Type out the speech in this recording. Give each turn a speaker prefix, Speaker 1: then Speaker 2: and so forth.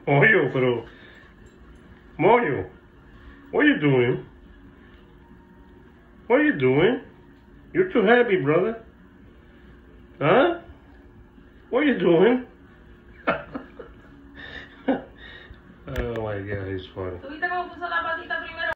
Speaker 1: Mojo, pero... Mojo, what are you doing? What are you doing? You're too happy, brother. Huh? What are you doing? Oh my God, he's funny.